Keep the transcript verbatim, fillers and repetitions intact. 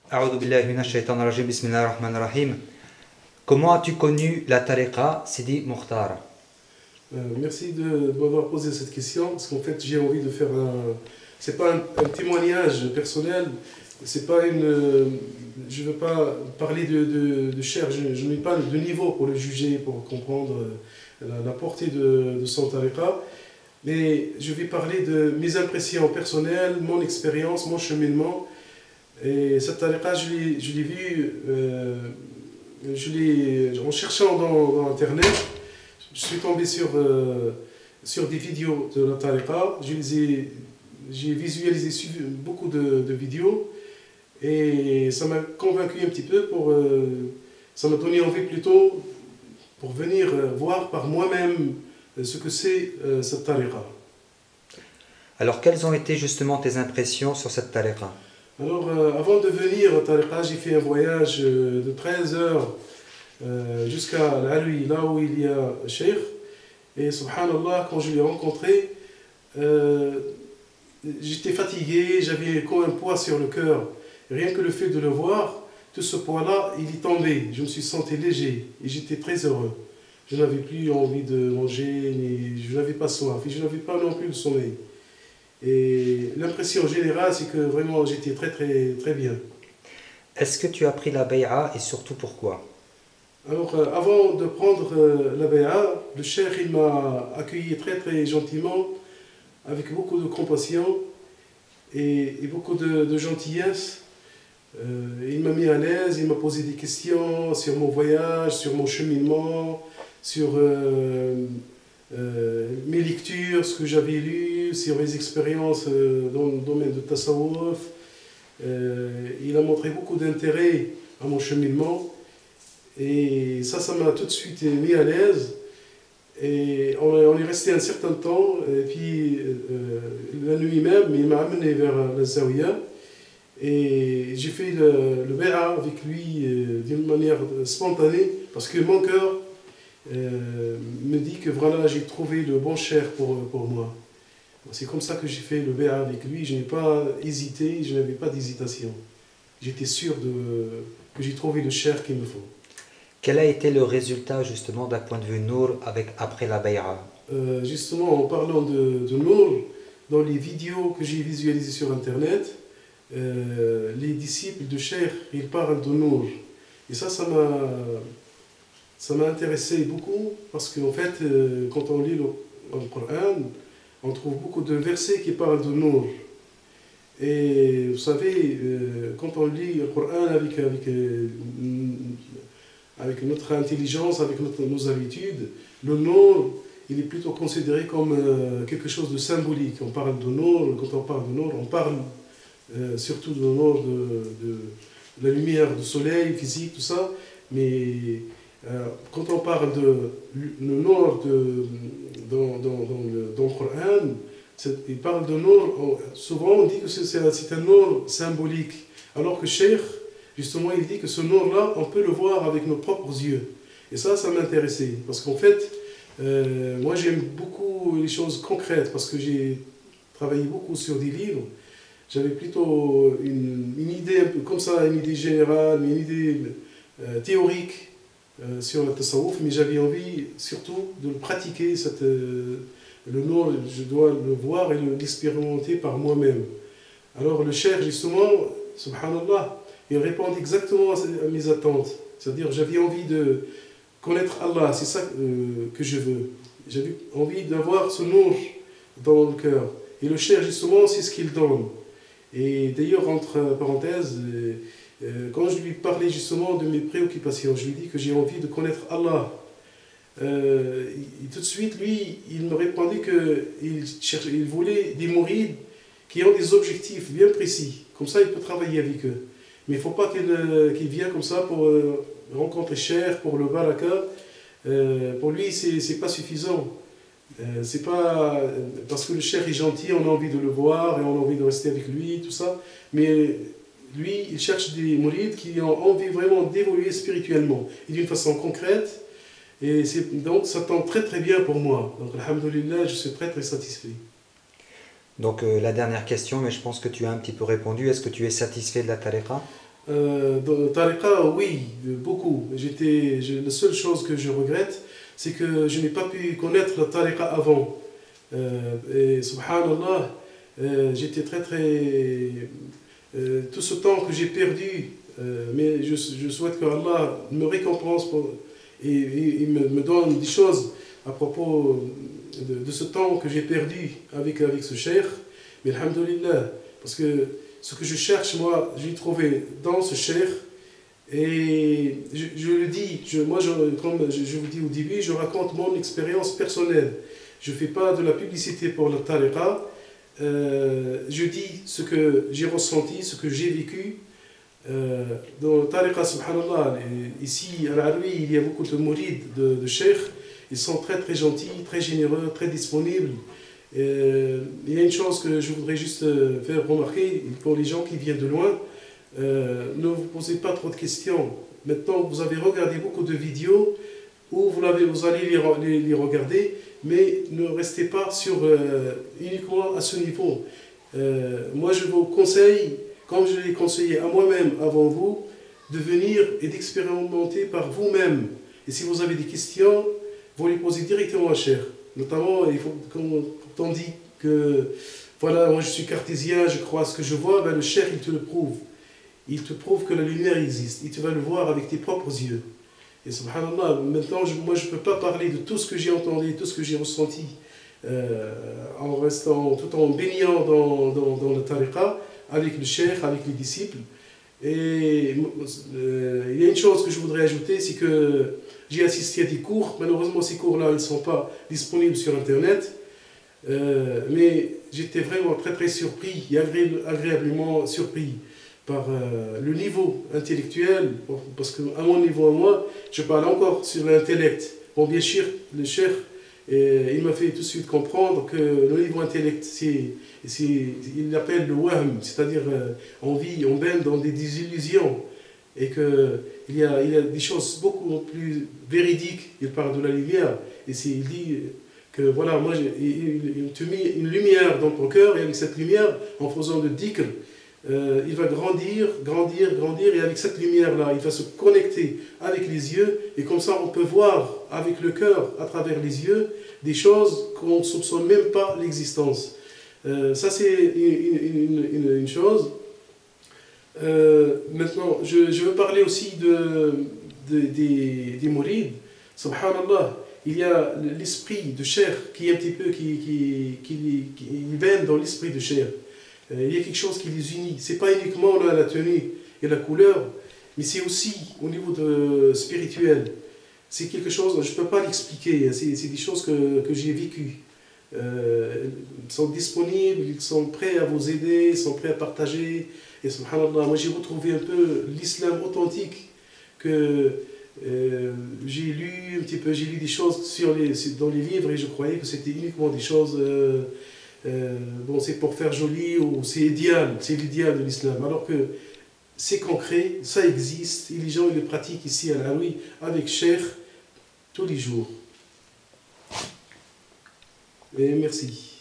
A'udhu billahi minash shaitanir rajim, bismillahir rahmanir rahim. Comment as-tu connu la tariqa, Sidi Mokhtar? Euh, merci de, de m'avoir posé cette question, parce qu'en fait j'ai envie de faire un... C'est pas un, un témoignage personnel, c'est pas une... Je veux pas parler de, de, de chair, je, je n'ai pas de niveau pour le juger, pour comprendre la, la portée de, de son tariqa, mais je vais parler de mes impressions personnelles, mon expérience, mon cheminement. Et cette tariqa, je l'ai, je l'ai vue euh, je l'ai, en cherchant dans, dans Internet. Je suis tombé sur, euh, sur des vidéos de la tariqa, je les ai, j'ai visualisé suivi beaucoup de, de vidéos et ça m'a convaincu un petit peu, pour, euh, ça m'a donné envie plutôt pour venir voir par moi-même ce que c'est euh, cette tariqa. Alors quelles ont été justement tes impressions sur cette tariqa? Alors euh, avant de venir à tariqa, j'ai fait un voyage de treize heures Euh, jusqu'à l'Aloui, là où il y a Cheikh. Et subhanallah, quand je l'ai rencontré, euh, j'étais fatigué, j'avais comme un poids sur le cœur. Rien que le fait de le voir, tout ce poids-là, il est tombé. Je me suis senti léger et j'étais très heureux. Je n'avais plus envie de manger, ni, je n'avais pas soif, et je n'avais pas non plus le sommeil. Et l'impression générale, c'est que vraiment j'étais très très très bien. Est-ce que tu as pris la bay'a et surtout pourquoi? Alors, euh, avant de prendre euh, la bay'a, le cheikh il m'a accueilli très très gentiment, avec beaucoup de compassion et, et beaucoup de, de gentillesse. Euh, il m'a mis à l'aise, il m'a posé des questions sur mon voyage, sur mon cheminement, sur euh, euh, mes lectures, ce que j'avais lu, sur mes expériences euh, dans le domaine de Tasawwuf. Euh, il a montré beaucoup d'intérêt à mon cheminement. Et ça, ça m'a tout de suite mis à l'aise. Et on est, on est resté un certain temps. Et puis, euh, la nuit même, il m'a amené vers la Zawiya. Et j'ai fait le, le bay'a avec lui euh, d'une manière spontanée. Parce que mon cœur euh, me dit que voilà, j'ai trouvé le bon cheikh pour, pour moi. C'est comme ça que j'ai fait le bay'a avec lui. Je n'ai pas hésité, je n'avais pas d'hésitation. J'étais sûr de, que j'ai trouvé le cheikh qu'il me faut. Quel a été le résultat justement d'un point de vue Nour avec, après la bay'a? euh, Justement, en parlant de, de Nour, dans les vidéos que j'ai visualisées sur Internet, euh, les disciples de Cheikh, ils parlent de Nour. Et ça, ça m'a ça m'a intéressé beaucoup, parce qu'en fait, euh, quand on lit le, le Coran, on trouve beaucoup de versets qui parlent de Nour. Et vous savez, euh, quand on lit le Coran avec... avec euh, avec notre intelligence, avec notre, nos habitudes, le Nour, il est plutôt considéré comme euh, quelque chose de symbolique. On parle de Nour, quand on parle de Nour, on parle euh, surtout de Nour, de, de, de la lumière du soleil, physique, tout ça, mais euh, quand on parle de le Nour de, dans, dans, dans, le, dans le Coran, il parle de Nour, souvent on dit que c'est un Nour symbolique, alors que Cheikh, justement, il dit que ce Nour-là, on peut le voir avec nos propres yeux. Et ça, ça m'intéressait. Parce qu'en fait, euh, moi j'aime beaucoup les choses concrètes, parce que j'ai travaillé beaucoup sur des livres. J'avais plutôt une, une idée un peu comme ça, une idée générale, une idée euh, théorique euh, sur le tasawwuf, mais j'avais envie surtout de le pratiquer, cette, euh, le Nour, je dois le voir et l'expérimenter par moi-même. Alors le cheikh, justement, subhanallah, il répond exactement à mes attentes. C'est-à-dire, j'avais envie de connaître Allah, c'est ça euh, que je veux. J'avais envie d'avoir ce Nour dans le cœur. Et le cheikh, justement, c'est ce qu'il donne. Et d'ailleurs, entre parenthèses, euh, euh, quand je lui parlais justement de mes préoccupations, je lui dis que j'ai envie de connaître Allah. Euh, et tout de suite, lui, il me répondait qu'il cherchait, il voulait des mourides qui ont des objectifs bien précis. Comme ça, il peut travailler avec eux. Mais il ne faut pas qu'il euh, qu'il vienne comme ça pour euh, rencontrer Cheikh, pour le baraka. Euh, pour lui, ce n'est pas suffisant. Euh, c'est pas parce que le Cheikh est gentil, on a envie de le voir et on a envie de rester avec lui, tout ça. Mais lui, il cherche des mourides qui ont envie vraiment d'évoluer spirituellement et d'une façon concrète. Et donc, ça tombe très très bien pour moi. Donc, alhamdoulilah, je suis très très satisfait. Donc euh, la dernière question, mais je pense que tu as un petit peu répondu. Est-ce que tu es satisfait de la tariqa? Euh, dans le tariqa, oui, beaucoup. J'étais, je- la seule chose que je regrette, c'est que je n'ai pas pu connaître la tariqa avant. Euh, et subhanallah, euh, j'étais très très... euh, tout ce temps que j'ai perdu, euh, mais je, je souhaite que Allah me récompense pour, et, et- et me, me donne des choses à propos de, de ce temps que j'ai perdu avec, avec ce cheikh. Mais alhamdoulilah, parce que ce que je cherche, moi, j'ai trouvé dans ce cheikh. Et je, je le dis, je, moi, je, comme je, je vous dis au début, je raconte mon expérience personnelle. Je ne fais pas de la publicité pour la tariqa. Euh, je dis ce que j'ai ressenti, ce que j'ai vécu. Euh, dans la tariqa, subhanallah, et ici à l'Arabie, il y a beaucoup de mourides, de, de cheikh. Ils sont très très gentils, très généreux, très disponibles. Euh, il y a une chose que je voudrais juste euh, faire remarquer pour les gens qui viennent de loin. Euh, ne vous posez pas trop de questions. Maintenant, vous avez regardé beaucoup de vidéos où vous, l'avez, vous allez les, les, les regarder, mais ne restez pas sur, euh, uniquement à ce niveau. Euh, moi, je vous conseille, comme je l'ai conseillé à moi-même avant vous, de venir et d'expérimenter par vous-même. Et si vous avez des questions, vous les posez directement à Cheikh. Notamment, il faut, quand on dit que, voilà, moi je suis cartésien, je crois à ce que je vois, ben le Cheikh, il te le prouve. Il te prouve que la lumière existe. Il te va le voir avec tes propres yeux. Et subhanallah, maintenant, je, moi, je ne peux pas parler de tout ce que j'ai entendu, tout ce que j'ai ressenti, euh, en restant, tout en baignant dans, dans, dans le tariqa, avec le cheikh, avec les disciples. Et euh, il y a une chose que je voudrais ajouter, c'est que j'ai assisté à des cours. Malheureusement, ces cours-là, ils ne sont pas disponibles sur Internet. Euh, mais j'étais vraiment très très surpris et agré agréablement surpris par euh, le niveau intellectuel, parce qu'à mon niveau à moi, je parle encore sur l'intellect. Bon, bien sûr, le cheikh, euh, il m'a fait tout de suite comprendre que le niveau intellect, c'est, c'est, il l'appelle le wahm, c'est-à-dire euh, on vit, on baigne dans des désillusions, et qu'il y a, il y a des choses beaucoup plus véridiques. Il parle de la lumière, et il dit que voilà, moi, il, il te met une lumière dans ton cœur, et avec cette lumière, en faisant le dhikr, Euh, il va grandir, grandir, grandir, et avec cette lumière-là, il va se connecter avec les yeux, et comme ça, on peut voir avec le cœur, à travers les yeux, des choses qu'on ne soupçonne même pas l'existence. Euh, ça, c'est une, une, une, une chose. Euh, maintenant, je, je veux parler aussi de, de, des, des mourides. Subhanallah, il y a l'esprit de chair qui est un petit peu, qui, qui, qui, qui, qui baigne dans l'esprit de chair. Il y a quelque chose qui les unit. Ce n'est pas uniquement là, la tenue et la couleur, mais c'est aussi au niveau de, spirituel. C'est quelque chose, je ne peux pas l'expliquer, c'est des choses que, que j'ai vécues. Euh, ils sont disponibles, ils sont prêts à vous aider, ils sont prêts à partager. Et subhanallah, moi j'ai retrouvé un peu l'islam authentique que euh, j'ai lu un petit peu, j'ai lu des choses sur les, dans les livres, et je croyais que c'était uniquement des choses... Euh, Euh, bon, c'est pour faire joli, ou c'est idéal, c'est l'idéal de l'islam, alors que c'est concret, ça existe, et les gens ils le pratiquent ici à l'Alaoui avec cheikh tous les jours. Et merci.